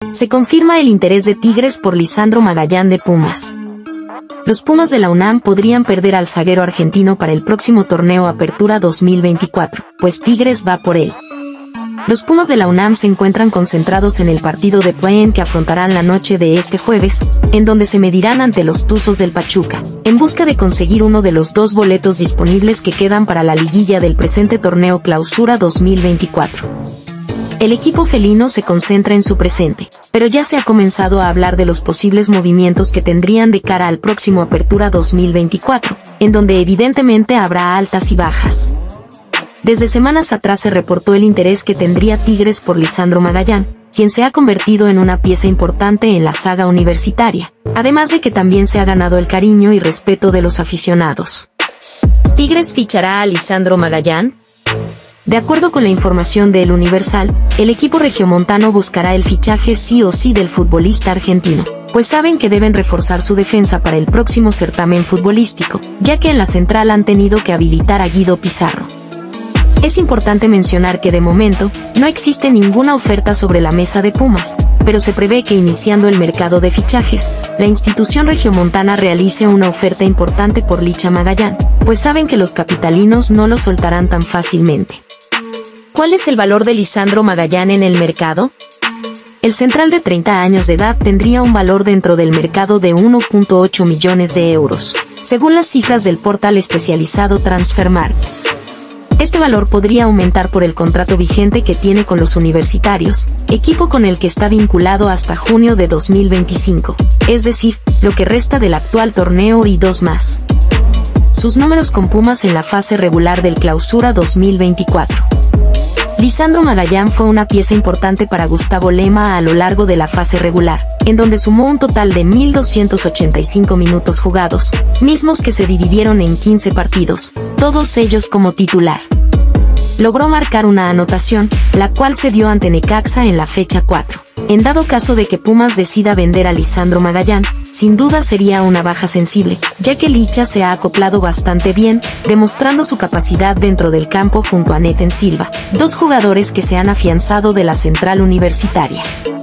Se confirma el interés de Tigres por Lisandro Magallán de Pumas. Los Pumas de la UNAM podrían perder al zaguero argentino para el próximo torneo Apertura 2024, pues Tigres va por él. Los Pumas de la UNAM se encuentran concentrados en el partido de play-in que afrontarán la noche de este jueves, en donde se medirán ante los Tuzos del Pachuca, en busca de conseguir uno de los 2 boletos disponibles que quedan para la liguilla del presente torneo Clausura 2024. El equipo felino se concentra en su presente, pero ya se ha comenzado a hablar de los posibles movimientos que tendrían de cara al próximo Apertura 2024, en donde evidentemente habrá altas y bajas. Desde semanas atrás se reportó el interés que tendría Tigres por Lisandro Magallán, quien se ha convertido en una pieza importante en la saga universitaria, además de que también se ha ganado el cariño y respeto de los aficionados. ¿Tigres fichará a Lisandro Magallán? De acuerdo con la información de El Universal, el equipo regiomontano buscará el fichaje sí o sí del futbolista argentino, pues saben que deben reforzar su defensa para el próximo certamen futbolístico, ya que en la central han tenido que habilitar a Guido Pizarro. Es importante mencionar que de momento, no existe ninguna oferta sobre la mesa de Pumas, pero se prevé que iniciando el mercado de fichajes, la institución regiomontana realice una oferta importante por Licha Magallán, pues saben que los capitalinos no lo soltarán tan fácilmente. ¿Cuál es el valor de Lisandro Magallán en el mercado? El central de 30 años de edad tendría un valor dentro del mercado de 1.8 millones de euros, según las cifras del portal especializado Transfermarkt. Este valor podría aumentar por el contrato vigente que tiene con los universitarios, equipo con el que está vinculado hasta junio de 2025, es decir, lo que resta del actual torneo y 2 más. Sus números con Pumas en la fase regular del Clausura 2024. Lisandro Magallán fue una pieza importante para Gustavo Lema a lo largo de la fase regular, en donde sumó un total de 1.285 minutos jugados, mismos que se dividieron en 15 partidos, todos ellos como titular. Logró marcar una anotación, la cual se dio ante Necaxa en la fecha 4. En dado caso de que Pumas decida vender a Lisandro Magallán, sin duda sería una baja sensible, ya que Licha se ha acoplado bastante bien, demostrando su capacidad dentro del campo junto a Neten Silva, 2 jugadores que se han afianzado de la central universitaria.